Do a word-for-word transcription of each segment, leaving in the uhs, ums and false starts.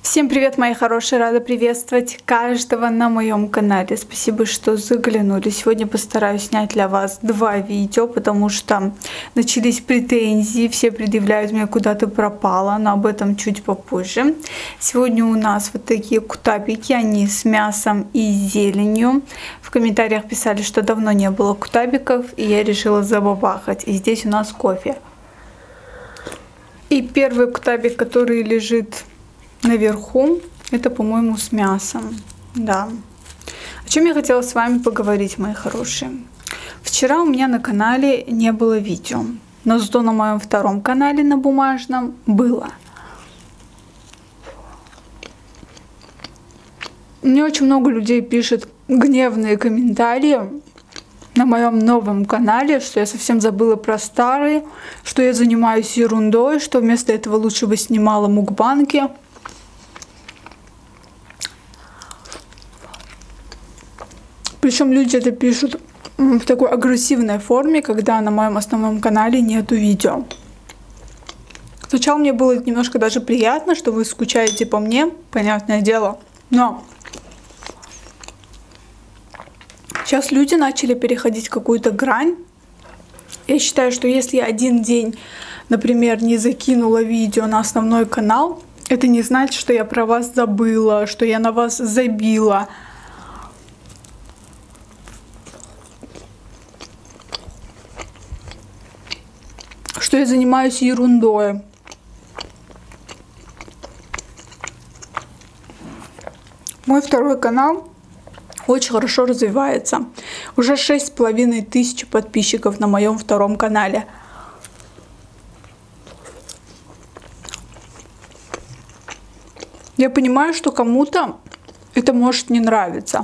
Всем привет, мои хорошие! Рада приветствовать каждого на моем канале. Спасибо, что заглянули. Сегодня постараюсь снять для вас два видео, потому что начались претензии. Все предъявляют мне, куда ты пропала, но об этом чуть попозже. Сегодня у нас вот такие кутабики, они с мясом и зеленью. В комментариях писали, что давно не было кутабиков, и я решила забабахать. И здесь у нас кофе. И первый кутабик, который лежит наверху, это, по-моему, с мясом. Да. О чем я хотела с вами поговорить, мои хорошие. Вчера у меня на канале не было видео, но зато на моем втором канале, на бумажном, было. Мне очень много людей пишет гневные комментарии на моем новом канале, что я совсем забыла про старый, что я занимаюсь ерундой, что вместо этого лучше бы снимала мукбанки. Причем люди это пишут в такой агрессивной форме, когда на моем основном канале нету видео. Сначала мне было немножко даже приятно, что вы скучаете по мне, понятное дело. Но сейчас люди начали переходить какую-то грань. Я считаю, что если я один день, например, не закинула видео на основной канал, это не значит, что я про вас забыла, что я на вас забила. Что я занимаюсь ерундой. Мой второй канал очень хорошо развивается. Уже шесть с половиной тысяч подписчиков на моем втором канале. Я понимаю, что кому-то это может не нравиться.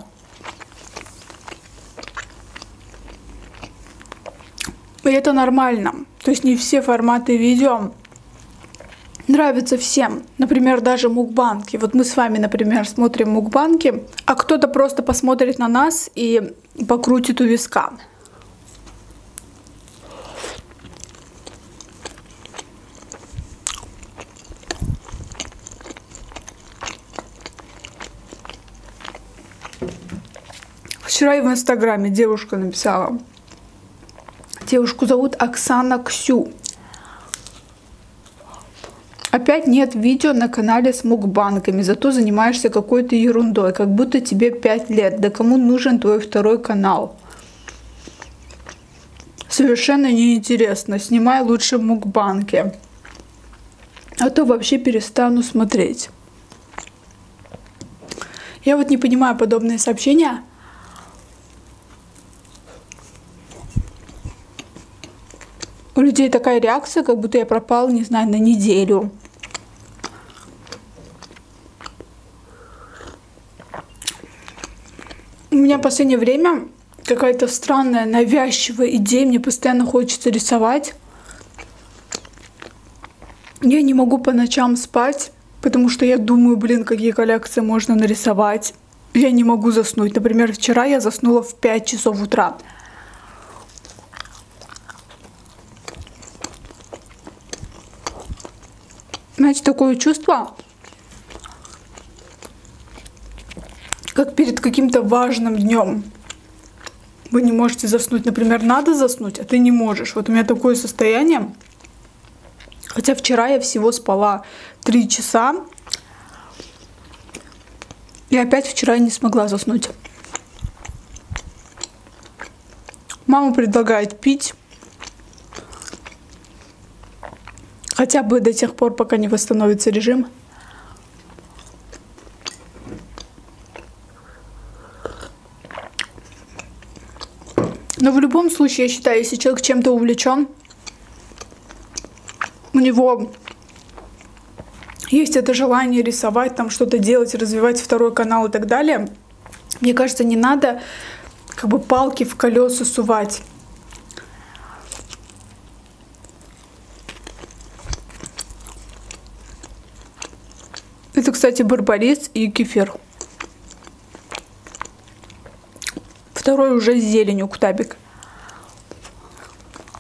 И это нормально. То есть не все форматы видео нравятся всем. Например, даже мукбанки. Вот мы с вами, например, смотрим мукбанки, а кто-то просто посмотрит на нас и покрутит у виска. Вчера и в инстаграме девушка написала. Девушку зовут Оксана Ксю. Опять нет видео на канале с мукбанками, зато занимаешься какой-то ерундой, как будто тебе пять лет. Да кому нужен твой второй канал? Совершенно неинтересно. Снимай лучше мукбанки. А то вообще перестану смотреть. Я вот не понимаю подобные сообщения. У людей такая реакция, как будто я пропала, не знаю, на неделю. У меня в последнее время какая-то странная, навязчивая идея. Мне постоянно хочется рисовать. Я не могу по ночам спать, потому что я думаю, блин, какие коллекции можно нарисовать. Я не могу заснуть. Например, вчера я заснула в пять часов утра. Знаете, такое чувство, как перед каким-то важным днем. Вы не можете заснуть. Например, надо заснуть, а ты не можешь. Вот у меня такое состояние. Хотя вчера я всего спала три часа. И опять вчера не смогла заснуть. Мама предлагает пить. Хотя бы до тех пор, пока не восстановится режим. Но в любом случае, я считаю, если человек чем-то увлечен, у него есть это желание рисовать, там что-то делать, развивать второй канал и так далее, мне кажется, не надо как бы палки в колеса сувать. Это, кстати, барбарис и кефир. Второй уже с зеленью кутабик.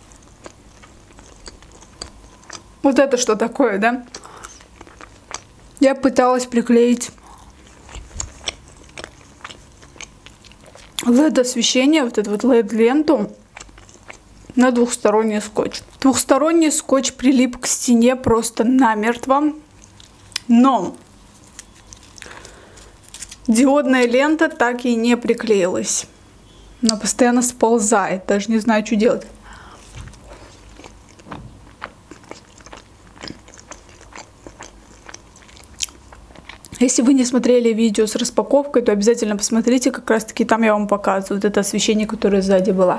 Вот это что такое, да? Я пыталась приклеить эл и ди-освещение, вот эту вот эл и ди-ленту на двухсторонний скотч. Двухсторонний скотч прилип к стене просто намертво, но диодная лента так и не приклеилась. Она постоянно сползает, даже не знаю, что делать. Если вы не смотрели видео с распаковкой, то обязательно посмотрите, как раз таки там я вам показываю вот это освещение, которое сзади было.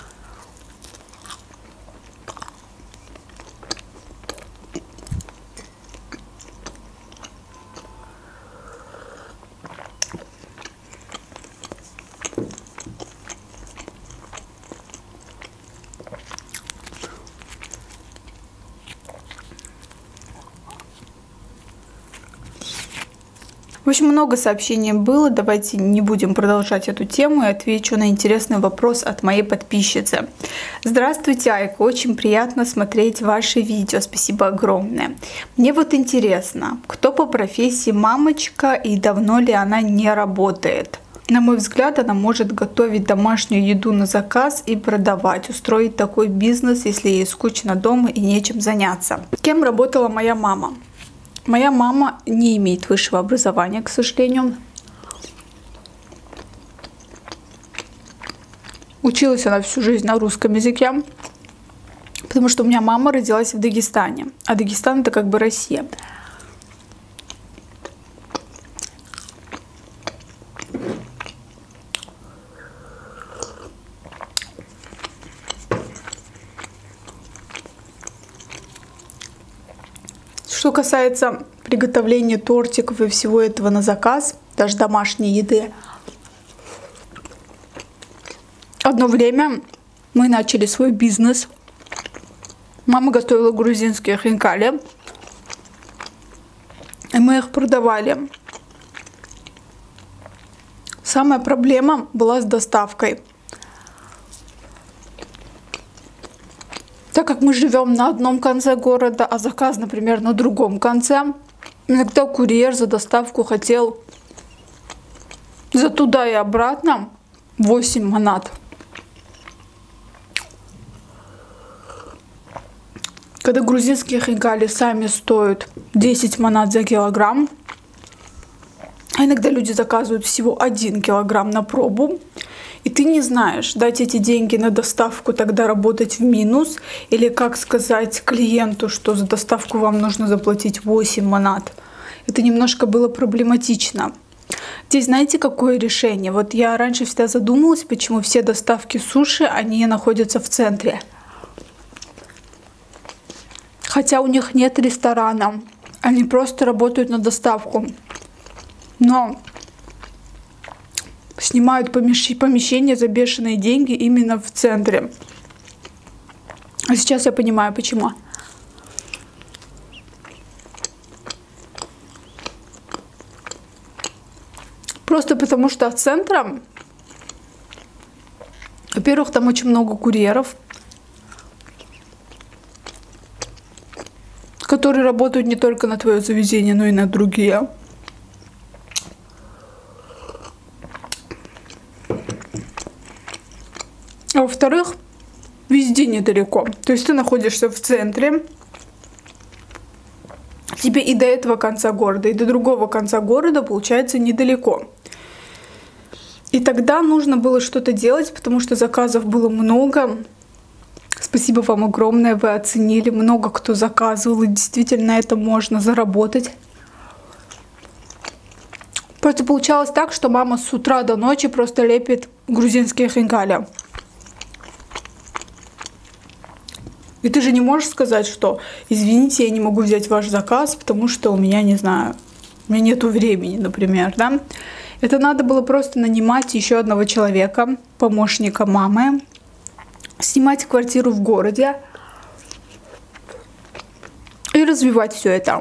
В общем, много сообщений было. Давайте не будем продолжать эту тему и отвечу на интересный вопрос от моей подписчицы. Здравствуйте, Айка. Очень приятно смотреть ваши видео. Спасибо огромное. Мне вот интересно, кто по профессии мамочка и давно ли она не работает? На мой взгляд, она может готовить домашнюю еду на заказ и продавать, устроить такой бизнес, если ей скучно дома и нечем заняться. Кем работала моя мама? Моя мама не имеет высшего образования, к сожалению. Училась она всю жизнь на русском языке, потому что у меня мама родилась в Дагестане, а Дагестан — это как бы Россия. Что касается приготовления тортиков и всего этого на заказ, даже домашней еды, одно время мы начали свой бизнес. Мама готовила грузинские хинкали, и мы их продавали. Самая проблема была с доставкой. Так как мы живем на одном конце города, а заказ, например, на другом конце, иногда курьер за доставку хотел за туда и обратно восемь манат. Когда грузинские хинкали сами стоят десять манат за килограмм, а иногда люди заказывают всего один килограмм на пробу, и ты не знаешь, дать эти деньги на доставку, тогда работать в минус, или как сказать клиенту, что за доставку вам нужно заплатить восемь манат. Это немножко было проблематично. Здесь знаете, какое решение? Вот я раньше всегда задумалась, почему все доставки суши, они находятся в центре. Хотя у них нет ресторана, они просто работают на доставку. Но снимают помещение за бешеные деньги именно в центре. А сейчас я понимаю, почему. Просто потому что от центра, во-первых, там очень много курьеров, которые работают не только на твое заведение, но и на другие. А во-вторых, везде недалеко. То есть ты находишься в центре, тебе и до этого конца города, и до другого конца города, получается, недалеко. И тогда нужно было что-то делать, потому что заказов было много. Спасибо вам огромное, вы оценили. Много кто заказывал, и действительно на этом можно заработать. Просто получалось так, что мама с утра до ночи просто лепит грузинские хинкали. И ты же не можешь сказать, что извините, я не могу взять ваш заказ, потому что у меня, не знаю, у меня нету времени, например, да? Это надо было просто нанимать еще одного человека, помощника мамы, снимать квартиру в городе и развивать все это.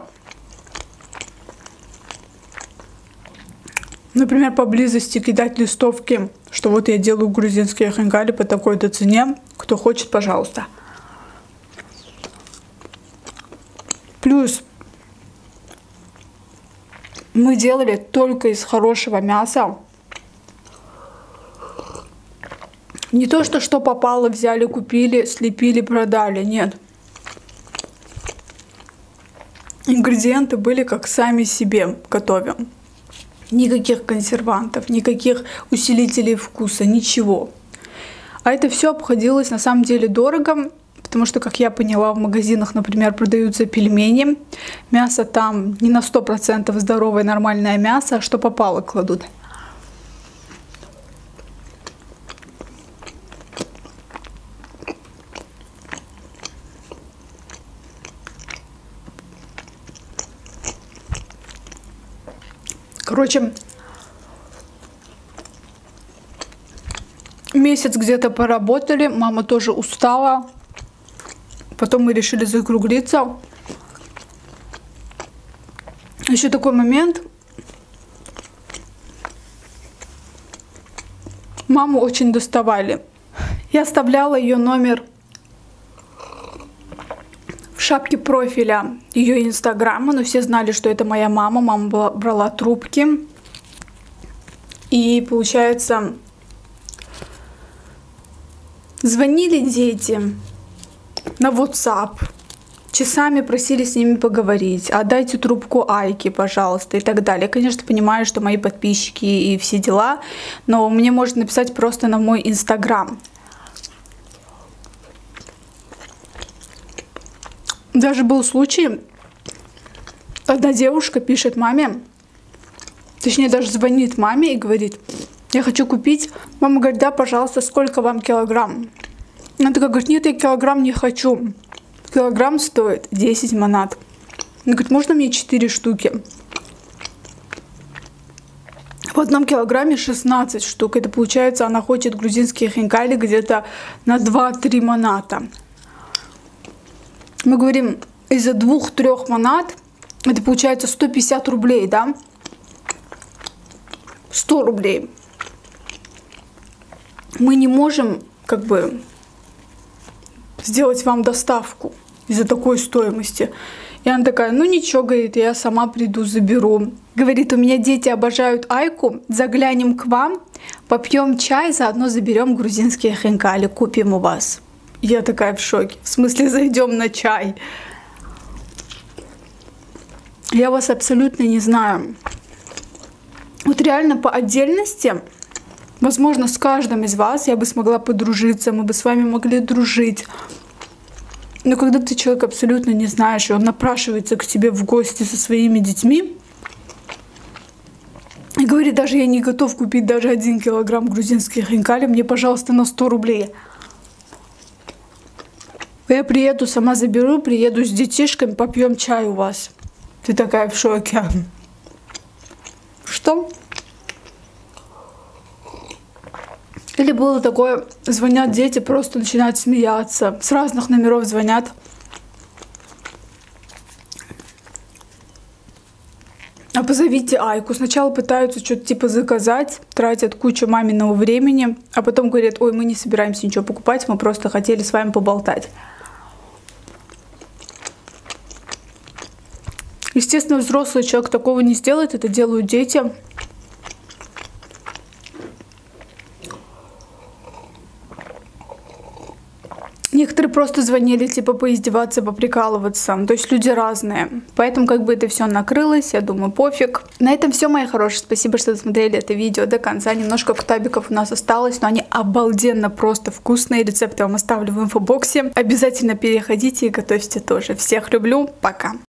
Например, поблизости кидать листовки, что вот я делаю грузинские хинкали по такой-то цене, кто хочет, пожалуйста. Плюс Мы делали только из хорошего мяса. Не то, что что попало, взяли, купили, слепили, продали. Нет. Ингредиенты были как сами себе готовим. Никаких консервантов, никаких усилителей вкуса, ничего. А это все обходилось на самом деле дорого, потому что, как я поняла, в магазинах, например, продаются пельмени. Мясо там не на сто процентов здоровое, нормальное мясо, а что попало кладут. Короче, месяц где-то поработали, мама тоже устала. Потом мы решили закруглиться. Еще такой момент. Маму очень доставали. Я оставляла ее номер в шапке профиля ее инстаграма, но все знали, что это моя мама. Мама была, брала трубки. И получается, звонили дети на WhatsApp, часами просили с ними поговорить, отдайте трубку Айке, пожалуйста, и так далее. Я, конечно, понимаю, что мои подписчики и все дела, но мне можно написать просто на мой инстаграм. Даже был случай, одна девушка пишет маме, точнее даже звонит маме и говорит: я хочу купить. Мама говорит: да, пожалуйста, сколько вам килограмм? Она такая говорит: нет, я килограмм не хочу. Килограмм стоит десять манат. Она говорит: можно мне четыре штуки? В одном килограмме шестнадцать штук. Это получается, она хочет грузинские хинкали где-то на два-три маната. Мы говорим, из-за двух-трех манат, это получается сто пятьдесят рублей, да? сто рублей. Мы не можем, как бы, сделать вам доставку из-за такой стоимости. И она такая: ну ничего, говорит, я сама приду, заберу. Говорит: у меня дети обожают Айку, заглянем к вам, попьем чай, заодно заберем грузинские хинкали, купим у вас. Я такая в шоке. В смысле, зайдем на чай? Я вас абсолютно не знаю. Вот реально по отдельности, возможно, с каждым из вас я бы смогла подружиться, мы бы с вами могли дружить. Но когда ты человека абсолютно не знаешь, и он напрашивается к тебе в гости со своими детьми, и говорит: даже я не готов купить даже один килограмм грузинских хинкали, мне, пожалуйста, на сто рублей. Я приеду, сама заберу, приеду с детишками, попьем чай у вас. Ты такая в шоке. Что? Или было такое, звонят дети, просто начинают смеяться. С разных номеров звонят. А позовите Айку. Сначала пытаются что-то типа заказать, тратят кучу маминого времени, а потом говорят: ой, мы не собираемся ничего покупать, мы просто хотели с вами поболтать. Естественно, взрослый человек такого не сделает, это делают дети. Некоторые просто звонили, типа, поиздеваться, поприкалываться. То есть люди разные. Поэтому как бы это все накрылось, я думаю, пофиг. На этом все, мои хорошие. Спасибо, что досмотрели это видео до конца. Немножко ктабиков у нас осталось, но они обалденно просто вкусные. Рецепты я вам оставлю в инфобоксе. Обязательно переходите и готовьте тоже. Всех люблю. Пока.